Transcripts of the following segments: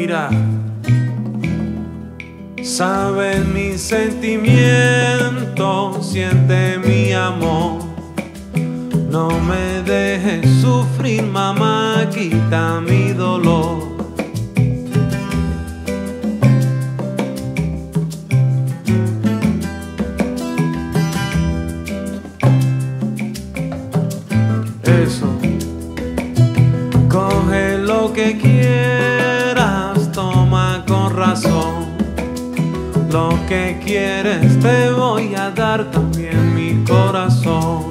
Mira, sabes mis sentimientos, siente mi amor. No me dejes sufrir, mamá, quita mi dolor. Eso, coge lo que quieras, toma con razón. Lo que quieres te voy a dar, también mi corazón.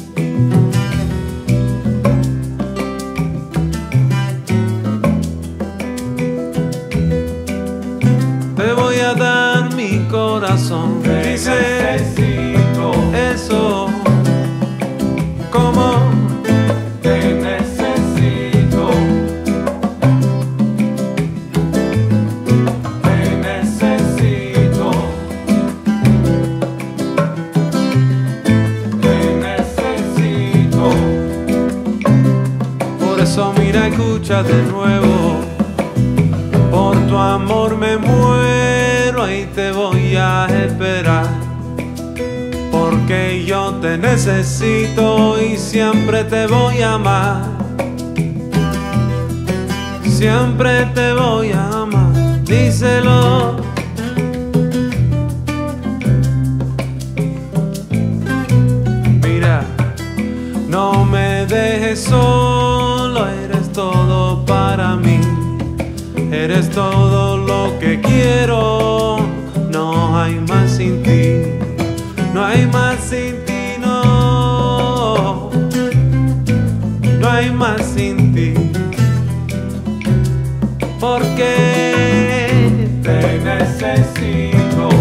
Te voy a dar mi corazón. Dice eso, como te necesito, te necesito, te necesito. Por eso mira, escucha de nuevo. Por tu amor me muero y te voy a esperar, porque yo te necesito y siempre te voy a amar. Siempre te voy a amar, díselo. Mira, no me dejes solo, eres todo para mí. Eres todo lo que quiero, no hay más sin ti. No hay más sin ti, no. No hay más sin ti. Porque te necesito,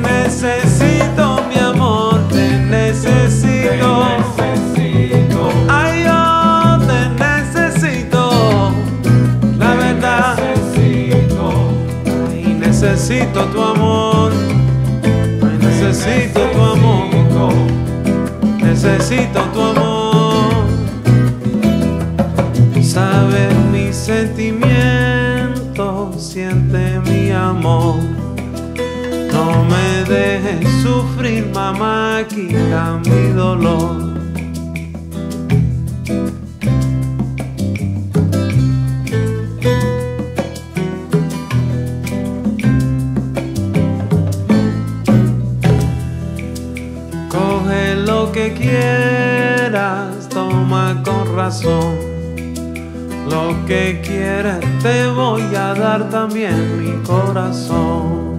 mi amor, te necesito. te necesito. Ay, yo te necesito, la verdad. Ay, necesito tu amor. Ay, necesito tu amor. Necesito tu amor. Sabes mis sentimientos, siente mi amor. No me dejes sufrir, mamá, quita mi dolor. Coge lo que quieras, toma con razón. Lo que quieras te voy a dar, también mi corazón.